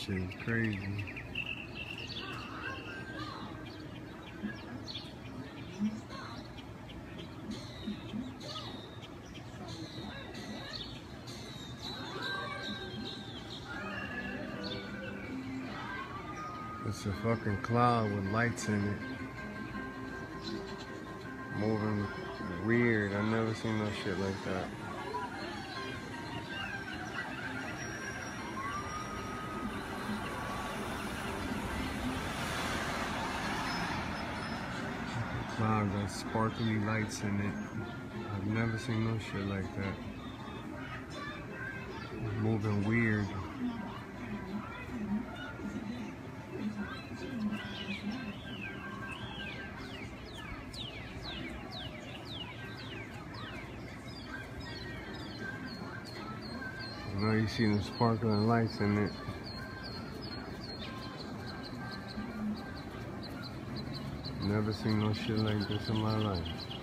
shit is crazy. It's a fucking cloud with lights in it. Moving weird. I've never seen no shit like that. Cloud got sparkly lights in it. I've never seen no shit like that. Moving weird. I know you see the sparkling lights in it. Never seen no shit like this in my life.